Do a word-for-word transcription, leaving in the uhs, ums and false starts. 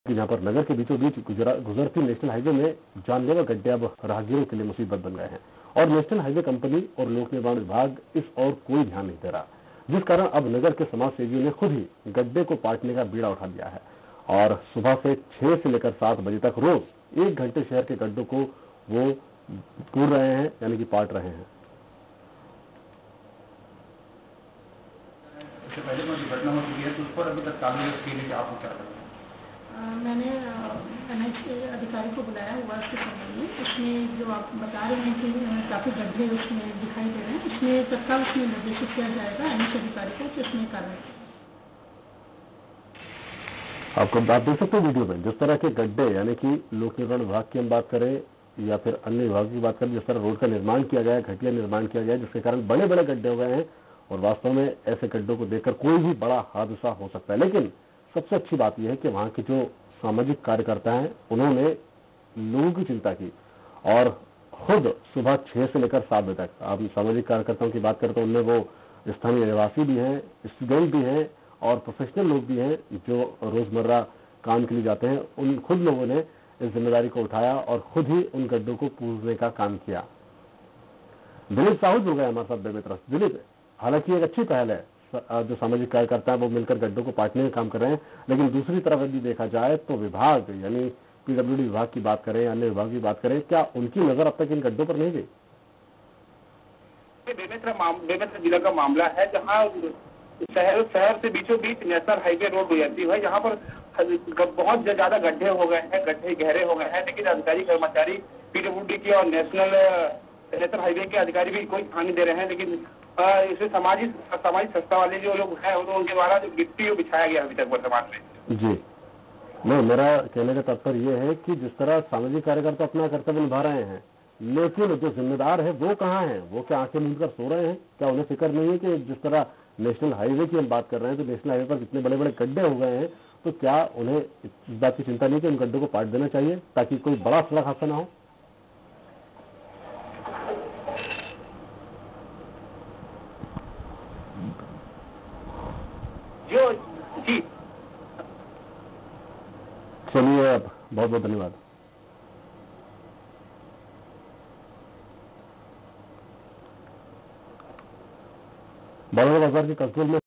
जहां पर नगर के बीचों बीच गुजरती नेशनल हाईवे में जानलेवा गड्ढे अब राहगीरों के लिए मुसीबत बन गए हैं और नेशनल हाईवे कंपनी और लोक निर्माण विभाग इस ओर कोई ध्यान नहीं दे रहा, जिस कारण अब नगर के समाज सेवियों ने खुद ही गड्ढे को पाटने का बीड़ा उठा लिया है और सुबह से छह से लेकर सात बजे तक रोज एक घंटे शहर के गड्ढों को वो कूद रहे हैं, यानी कि पाट रहे हैं। इससे पहले कोई दुर्घटना हो चुकी है तो उस पर अभी तक कानूनी के आप क्या करेंगे? मैंने एनएच अधिकारी को बुलाया हुआ इसके संबंध में। उसमें जो आप बता रहे हैं कि काफ़ी गड्ढे उसमें दिखाई दे रहे हैं, इसमें तत्काल उसमें निर्देशित किया जाएगा एनएच अधिकारी को कि उसमें कार्रवाई। आपको बात देख सकते हैं वीडियो में, जिस तरह के गड्ढे, यानी कि लोक निर्माण विभाग की हम बात करें या फिर अन्य विभाग की बात करें, जिस तरह रोड का निर्माण किया गया है, घटिया निर्माण किया गया है, जिसके कारण बड़े बड़े गड्ढे हो गए हैं और वास्तव में ऐसे गड्ढों को देखकर कोई भी बड़ा हादसा हो सकता है। लेकिन सबसे अच्छी बात यह है कि वहां के जो सामाजिक कार्यकर्ता हैं उन्होंने लोगों की चिंता की और खुद सुबह छह से लेकर सात बजे तक, आप सामाजिक कार्यकर्ताओं की बात करें तो उनमें वो स्थानीय निवासी भी हैं, स्टूडेंट भी हैं और प्रोफेशनल लोग भी हैं जो रोजमर्रा काम के लिए जाते हैं। उन खुद लोगों ने इस जिम्मेदारी को उठाया और खुद ही उन गड्ढों को पूजने का काम किया। दिलीप साहू जुड़ गए हमारे साथ बेमित्र। दिलीप, हालांकि एक अच्छी पहल है, जो सामाजिक कार्यकर्ता है वो मिलकर गड्ढों को पाटने का काम कर रहे हैं, लेकिन दूसरी तरफ यदि देखा जाए तो विभाग, यानी पीडब्ल्यूडी विभाग की बात करें, अन्य विभाग की बात करें, क्या उनकी नजर अब तक इन गड्ढों पर नहीं गई? बेमित्र बेमित्र जिला का मामला है जहाँ शहर शहर से बीचों बीच नेशनल हाईवे रोड गुजरती है, यहाँ पर बहुत ज्यादा गड्ढे हो गए हैं, गड्ढे गहरे हो गए हैं, लेकिन अधिकारी कर्मचारी पीडब्ल्यूडी के और नेशनल नेशनल हाईवे के अधिकारी भी कोई ध्यान नहीं दे रहे हैं। लेकिन इसे सामाजिक सामाजिक संस्था वाले जो लोग हैं उनके द्वारा जो गिट्टी बिछाया गया अभी तक वर्तमान में। जी नहीं, मेरा कहने का तात्पर्य यह है कि जिस तरह सामाजिक कार्यकर्ता अपना कर्तव्य निभा रहे हैं, लेकिन जो जिम्मेदार है वो कहाँ है? वो क्या आंखें मूंद कर सो रहे हैं? क्या उन्हें फिक्र नहीं है कि जिस तरह नेशनल हाईवे की हम बात कर रहे हैं तो नेशनल हाईवे पर कितने बड़े बड़े गड्ढे हो गए हैं, तो क्या उन्हें इस बात की चिंता नहीं कि उन गड्ढों को पाट देना चाहिए ताकि कोई बड़ा सड़क हादसा ना हो? जो जी चलिए, अब बहुत बहुत धन्यवाद। बड़ौदा बाजार के कंट्रोल में